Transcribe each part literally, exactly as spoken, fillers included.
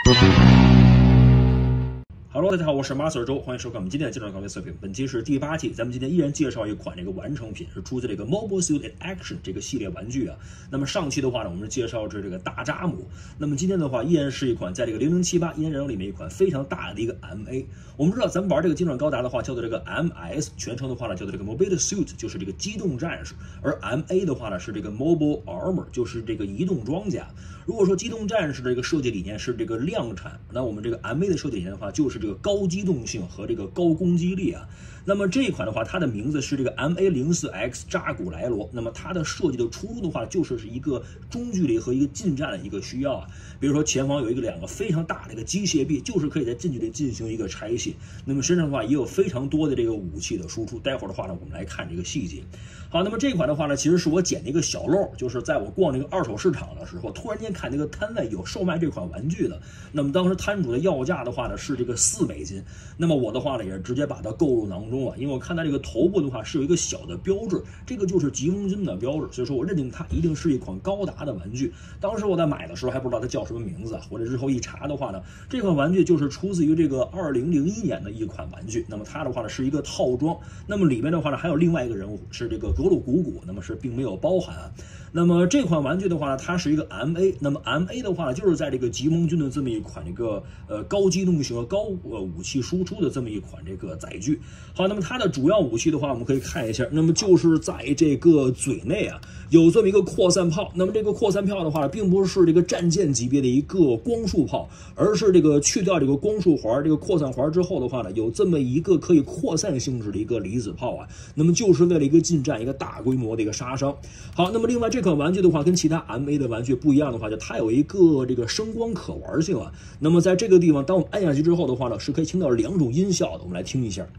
Hello， 大家好，我是 Master 周，欢迎收看我们今天的介绍高维测评。本期是第八期，咱们今天依然介绍一款这个完成品，是出自这个 Mobile Suit in Action 这个系列玩具啊。那么上期的话呢，我们是介绍是这个大扎姆。那么今天的话，依然是一款在这个零零七八阴人里面一款非常大的一个 M A。我们知道，咱们玩这个精准高达的话，叫做这个 M S， 全称的话呢叫做这个 Mobile Suit， 就是这个机动战士；而 M A 的话呢是这个 Mobile Armor， 就是这个移动装甲。如果说机动战士的这个设计理念是这个量产，那我们这个 M A 的设计理念的话，就是这个高机动性和这个高攻击力啊。那么这一款的话，它的名字是这个 M A 零四 X 扎古莱罗。那么它的设计的初衷的话，就是是一个中距离和一个近战的一个需要啊。比如说前方有一个两个非常大的一个机械臂，就是可以在近距离进行一个拆卸。那么身上的话也有非常多的这个武器的输出。待会儿的话呢，我们来看这个细节。好，那么这款的话呢，其实是我捡的一个小漏，就是在我逛这个二手市场的时候，突然间看这个摊位有售卖这款玩具的。那么当时摊主的要价的话呢是这个四美金。那么我的话呢也是直接把它购入囊中了，因为我看它这个头部的话是有一个小的标志，这个就是疾风军的标志，所以说我认定它一定是一款高达的玩具。当时我在买的时候还不知道它叫什么名字啊，我这日后一查的话呢，这款玩具就是出自于这个二零零一年的一款玩具。那么它的话呢是一个套装，那么里面的话呢还有另外一个人物是这个格鲁古古，那么是并没有包含啊。那么这款玩具的话呢，它是一个 M A， 那么 M A 的话呢，就是在这个疾风军的这么一款这个呃高机动性和高呃武器输出的这么一款这个载具。好，那么它的主要武器的话，我们可以看一下，那么就是在这个嘴内啊有这么一个扩散炮。那么这个扩散炮的话，并不是这个战舰级别的一个光束炮，而是这个去掉这个光束环、这个扩散环之后的话呢，有这么一个可以扩散性质的一个离子炮啊。那么就是为了一个近战一个大规模的一个杀伤。好，那么另外这款玩具的话，跟其他 M A 的玩具不一样的话，就它有一个这个声光可玩性啊。那么在这个地方，当我们按下去之后的话呢，是可以听到两种音效的。我们来听一下。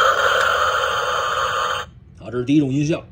好，这是第一种音效。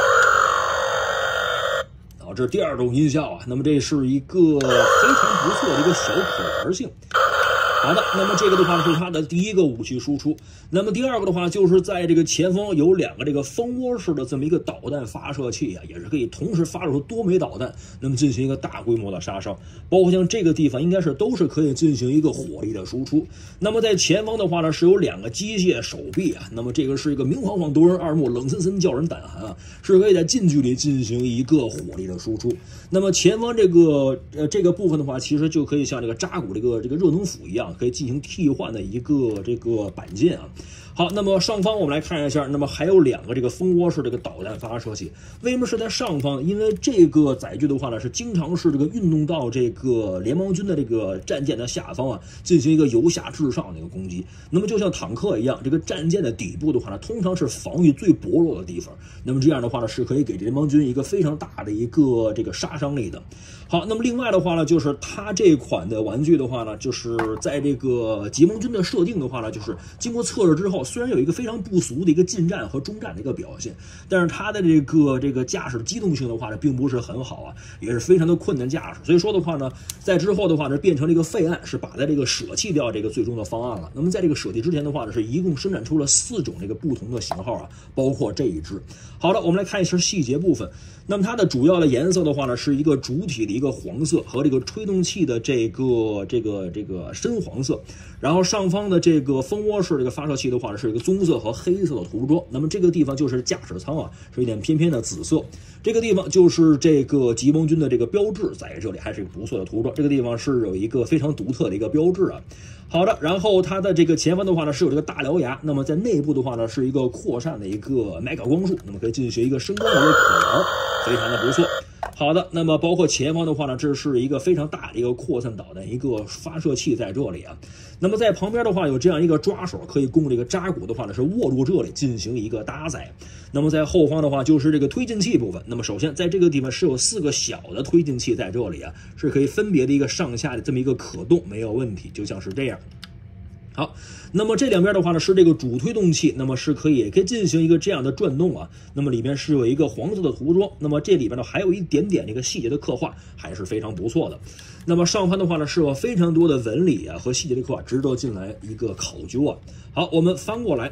好，这是第二种音效啊。那么这是一个非常不错的一个小可玩性。好的，那么这个的话是它的第一个武器输出。那么第二个的话，就是在这个前方有两个这个蜂窝式的这么一个导弹发射器啊，也是可以同时发射出多枚导弹，那么进行一个大规模的杀伤。包括像这个地方应该是都是可以进行一个火力的输出。那么在前方的话呢，是有两个机械手臂啊，那么这个是一个明晃晃夺人耳目，冷森森叫人胆寒啊，是可以在近距离进行一个火力的输出。那么前方这个呃这个部分的话，其实就可以像这个扎古这个这个热能斧一样，可以进行替换的一个这个板件啊。好，那么上方我们来看一下，那么还有两个这个蜂窝式这个导弹发射器。为什么是在上方？因为这个载具的话呢，是经常是这个运动到这个联邦军的这个战舰的下方啊，进行一个由下至上的一个攻击。那么就像坦克一样，这个战舰的底部的话呢，通常是防御最薄弱的地方。那么这样的话呢，是可以给联邦军一个非常大的一个这个杀伤力的。好，那么另外的话呢，就是它这款的玩具的话呢，就是在这个疾风军的设定的话呢，就是经过测试之后，虽然有一个非常不俗的一个近战和中战的一个表现，但是它的这个这个驾驶机动性的话呢，并不是很好啊，也是非常的困难驾驶。所以说的话呢，在之后的话呢，变成了一个废案，是把在这个舍弃掉这个最终的方案了。那么在这个舍弃之前的话呢，是一共生产出了四种这个不同的型号啊，包括这一只。好的，我们来看一下细节部分。那么它的主要的颜色的话呢，是一个主体的一个黄色和这个吹动器的这个这个这个深黄色，然后上方的这个蜂窝式这个发射器的话呢，是一个棕色和黑色的涂装。那么这个地方就是驾驶舱啊，是一点偏偏的紫色。这个地方就是这个疾风军的这个标志，在这里还是一个不错的涂装。这个地方是有一个非常独特的一个标志啊。好的，然后它的这个前方的话呢是有这个大獠牙，那么在内部的话呢是一个扩散的一个 mega 光束，那么可以进行一个声光的一个可玩，非常的不错。好的，那么包括前方的话呢，这是一个非常大的一个扩散导弹一个发射器在这里啊。那么在旁边的话有这样一个抓手，可以供这个扎古的话呢是握住这里进行一个搭载。那么在后方的话就是这个推进器部分。那么首先在这个地方是有四个小的推进器在这里啊，是可以分别的一个上下的这么一个可动，没有问题，就像是这样。好，那么这两边的话呢是这个主推动器，那么是可以可以进行一个这样的转动啊。那么里面是有一个黄色的涂装，那么这里边呢还有一点点这个细节的刻画，还是非常不错的。那么上方的话呢是有非常多的纹理啊和细节的刻画，值得进来一个考究啊。好，我们翻过来。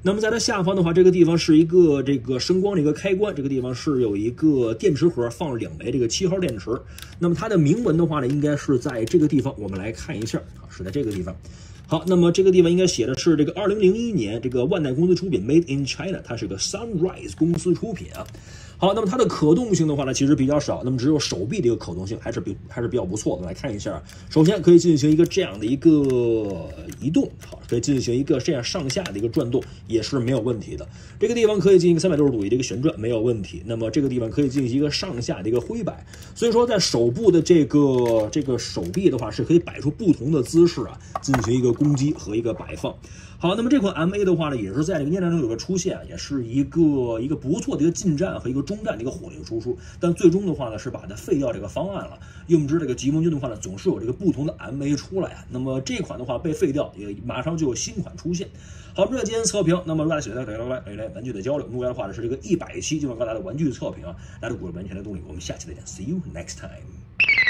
那么在它下方的话，这个地方是一个这个声光的一个开关，这个地方是有一个电池盒，放两枚这个七号电池。那么它的铭文的话呢，应该是在这个地方，我们来看一下啊，是在这个地方。好，那么这个地方应该写的是这个二零零一年这个万代公司出品 ，Made in China， 它是个 Sunrise 公司出品啊。好，那么它的可动性的话呢，其实比较少，那么只有手臂的一个可动性还是比还是比较不错的。来看一下，首先可以进行一个这样的一个移动，好，可以进行一个这样上下的一个转动，也是没有问题的。这个地方可以进行一个三百六十度的一个旋转，没有问题。那么这个地方可以进行一个上下的一个挥摆，所以说在手部的这个这个手臂的话，是可以摆出不同的姿势啊，进行一个攻击和一个摆放。好，那么这款 M A 的话呢，也是在这个net战中有个出现，也是一个一个不错的一个近战和一个中战的一个火力输出，但最终的话呢，是把它废掉这个方案了。应知这个吉盟军的话呢，总是有这个不同的 M A 出来啊，那么这款的话被废掉，也马上就有新款出现。好，这今天测评，那么如果大家喜欢来来来来玩具的交流，目标的话呢是这个一百期就能高达的玩具测评啊，来自古人完全的动力，我们下期再见 ，See you next time。